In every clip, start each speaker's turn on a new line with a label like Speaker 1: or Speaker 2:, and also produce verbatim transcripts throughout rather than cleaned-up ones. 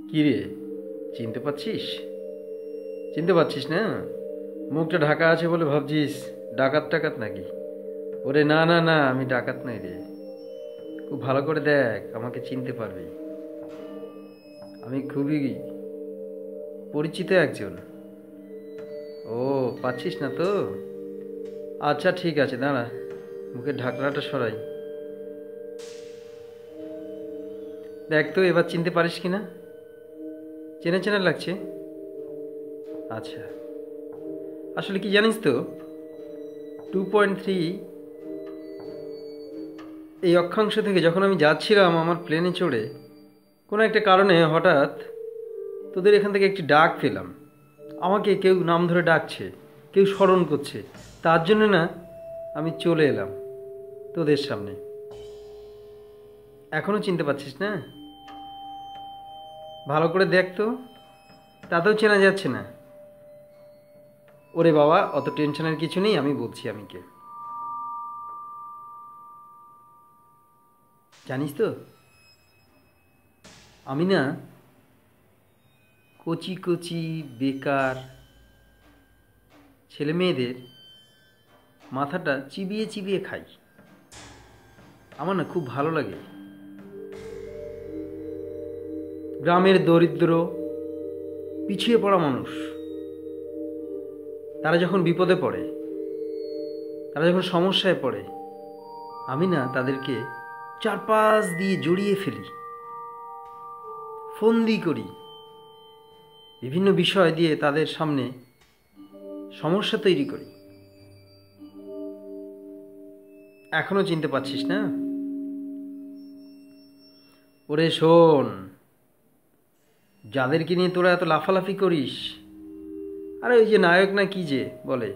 Speaker 1: কি রে, চিনতে পারছিস? চিনতে পারছিস না? মুখটা ঢাকা আছে বলে ভাবছিস ডাকাত টাকাত নাকি? ওরে না না না, আমি ডাকাত নই রে। খুব ভালো করে দেখ, আমাকে চিনতে পারবি। আমি খুবই পরিচিত একজন। ও, পাচ্ছিস না তো? আচ্ছা ঠিক আছে, দাঁড়া, মুখের ঢাকনাটা সরাই। দেখ তো এবার চিনতে পারিস কি না? চেনা চেনা লাগছে। আচ্ছা, আসলে কি জানিস তো, টু পয়েন্ট থ্রি এই অক্ষাংশ থেকে যখন আমি যাচ্ছিলাম আমার প্লেনে চড়ে, কোনো একটা কারণে হঠাৎ তোদের এখান থেকে একটি ডাক পেলাম। আমাকে কেউ নাম ধরে ডাকছে, কেউ স্মরণ করছে। তার জন্য না আমি চলে এলাম তোদের সামনে। এখনও চিনতে পারছিস না? ভালো করে দেখ তো, তাতেও চেনা যাচ্ছে না। ওরে বাবা, অত টেনশনের কিছু নেই, আমি বলছি আমি কে। জানিস তো, আমি না কচি কচি বেকার ছেলে মেয়েদের মাথাটা চিবিয়ে চিবিয়ে খাই। আমার না খুব ভালো লাগে। গ্রামের দরিদ্র পিছিয়ে পড়া মানুষ, তারা যখন বিপদে পড়ে, তারা যখন সমস্যায় পড়ে, আমি না তাদেরকে চারপাশ দিয়ে জড়িয়ে ফেলি, ফন্দি করি, বিভিন্ন বিষয় দিয়ে তাদের সামনে সমস্যা তৈরি করি। এখনো চিনতে পারছিস না? ওরে শোন, যাদেরকে নিয়ে তোরা এত লাফালাফি করিস, আরে ওই যে নায়ক না কি যে বলে,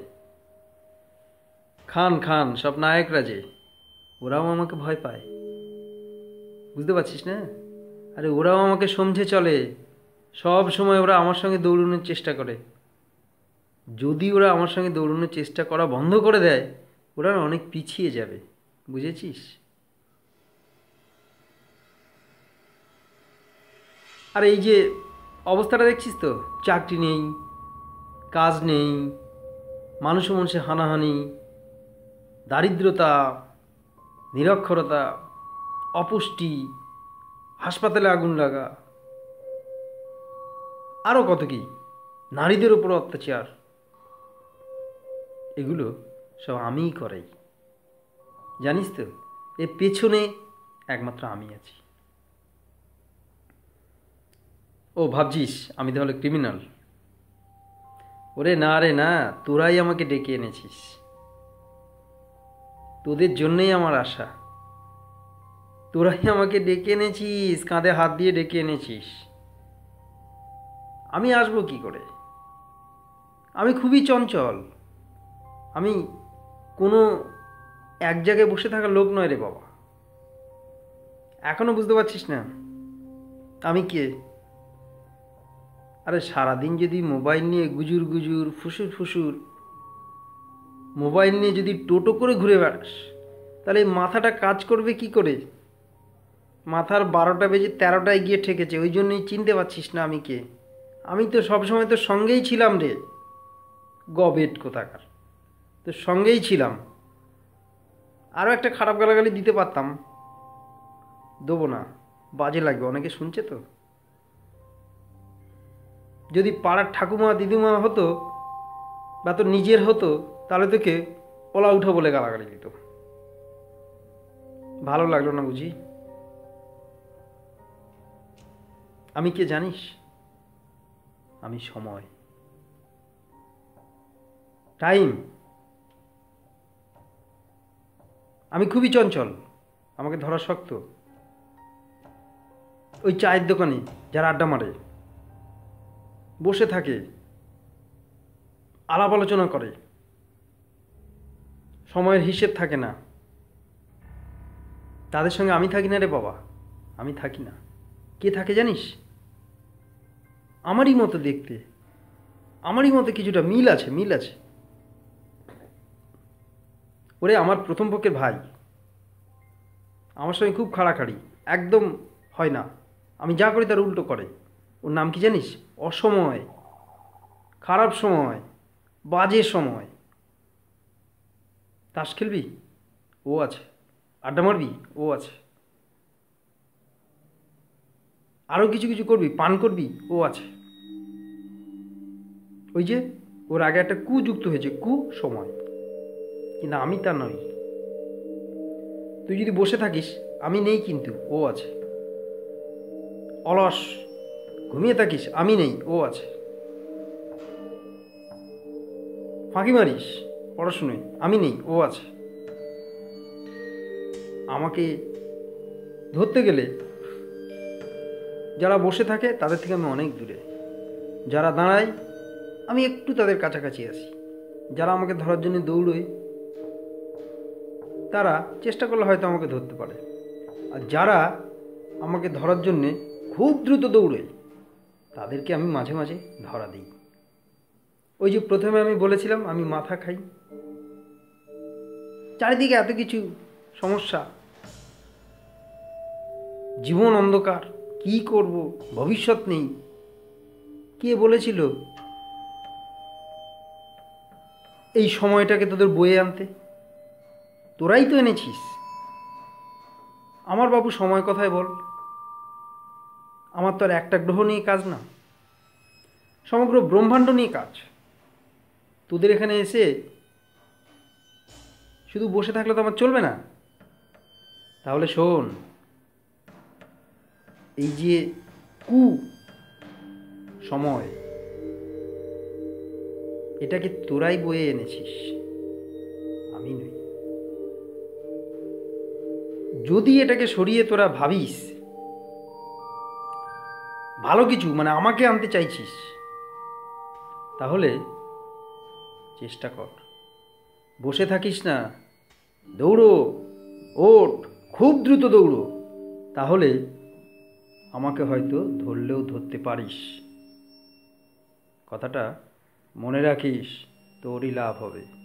Speaker 1: খান খান, সব নায়করা যে, ওরাও আমাকে ভয় পায়। বুঝতে পারছিস না? আরে ওরাও আমাকে সমঝে চলে। সব সময় ওরা আমার সঙ্গে দৌড়ানোর চেষ্টা করে। যদি ওরা আমার সঙ্গে দৌড়ানোর চেষ্টা করা বন্ধ করে দেয়, ওরা অনেক পিছিয়ে যাবে। বুঝেছিস? আর এই যে অবস্থাটা দেখছিস তো, চাকরি নেই, কাজ নেই, মানুষ মানুষে হানাহানি, দারিদ্রতা, নিরক্ষরতা, অপুষ্টি, হাসপাতালে আগুন লাগা, আরও কত কি, নারীদের উপর অত্যাচার, এগুলো সব আমিই করাই। জানিস তো, এর পেছনে একমাত্র আমি আছি। ও ভাবছিস আমি তাহলে ক্রিমিনাল? ওরে না রে না, তোরাই আমাকে ডেকে এনেছিস। তোদের জন্যই আমার আশা। তোরাই আমাকে ডেকে এনেছিস, কাঁধে হাত দিয়ে ডেকে এনেছিস। আমি আসবো কি করে? আমি খুবই চঞ্চল। আমি কোনো এক জায়গায় বসে থাকা লোক নয় রে বাবা। এখনো বুঝতে পারছিস না আমি কে? আরে সারাদিন যদি মোবাইল নিয়ে গুজুর গুজুর ফুসুর ফুসুর মোবাইল নিয়ে যদি টোটো করে ঘুরে বেড়াস, তাহলে মাথাটা কাজ করবে কি করে? মাথার বারোটা বেজে তেরোটায় গিয়ে ঠেকেছে, ওই জন্যই চিনতে পারছিস না আমি কে। আমি তো সবসময় তোর সঙ্গেই ছিলাম রে, গবেট কোথাকার, তোর সঙ্গেই ছিলাম। আরও একটা খারাপ গালাগালি দিতে পারতাম, দেবো না, বাজে লাগবে, অনেকে শুনছে তো। যদি পাড়ার ঠাকুমা দিদিমা হতো বা তোর নিজের হতো, তাহলে তোকে ওলা উঠো বলে গালাগালি দিত। ভালো লাগলো না বুঝি? আমি কে জানিস? আমি সময়, টাইম। আমি খুবই চঞ্চল, আমাকে ধরা শক্ত। ওই চায়ের দোকানে যারা আড্ডা মারে, বসে থাকে, আলাপ আলোচনা করে, সময়ের হিসেব থাকে না, তাদের সঙ্গে আমি থাকি না রে বাবা। আমি থাকি না। কে থাকে জানিস? আমারই মতো দেখতে, আমারই মতো কিছুটা মিল আছে, মিল আছে। ওরে আমার প্রথম পক্ষের ভাই, আমার সঙ্গে খুব খাড়াখাড়ি, একদম হয় না, আমি যা করি তার উল্টো করে। ওর নাম কি জানিস? অসময়, খারাপ সময়, বাজে সময়। তাস খেলবি? ও আছে। আড্ডা মারবি? ও আছে। আরও কিছু কিছু করবি, পান করবি? ও আছে। ওই যে ওর আগে একটা কু যুক্ত হয়েছে, কু সময়, কিন্তু আমি তা নই। তুই যদি বসে থাকিস, আমি নেই কিন্তু ও আছে। অলস ঘুমিয়ে থাকিস, আমি নেই, ও আছে। ফাঁকি মারিস পড়াশুনোয়, আমি নেই, ও আছে। আমাকে ধরতে গেলে যারা বসে থাকে তাদের থেকে আমি অনেক দূরে, যারা দাঁড়ায় আমি একটু তাদের কাছাকাছি আসি, যারা আমাকে ধরার জন্য দৌড়োয় তারা চেষ্টা করলে হয়তো আমাকে ধরতে পারে, আর যারা আমাকে ধরার জন্যে খুব দ্রুত দৌড়োয় তাদেরকে আমি মাঝে মাঝে ধরা দিই। ওই যে প্রথমে আমি বলেছিলাম আমি মাথা খাই, চারিদিকে এত কিছু সমস্যা, জীবন অন্ধকার, কি করব, ভবিষ্যৎ নেই। কে বলেছিল এই সময়টাকে তোদের বয়ে আনতে? তোরাই তো এনেছিস। আমার বাবু সময় কথায় বল, আমার তো আর একটা গ্রহ নিয়ে কাজ না, সমগ্র ব্রহ্মাণ্ড নিয়ে কাজ। তোদের এখানে এসে শুধু বসে থাকলে তো আমার চলবে না। তাহলে শোন, এই যে কু সময়, এটাকে তোরাই বয়ে এনেছিস, আমি নই। যদি এটাকে সরিয়ে তোরা ভাবিস ভালো কিছু, মানে আমাকে আনতে চাইছিস, তাহলে চেষ্টা কর, বসে থাকিস না, দৌড়ো, ওঠ, খুব দ্রুত দৌড়ো, তাহলে আমাকে হয়তো ধরলেও ধরতে পারিস। কথাটা মনে রাখিস, তোরই লাভ হবে।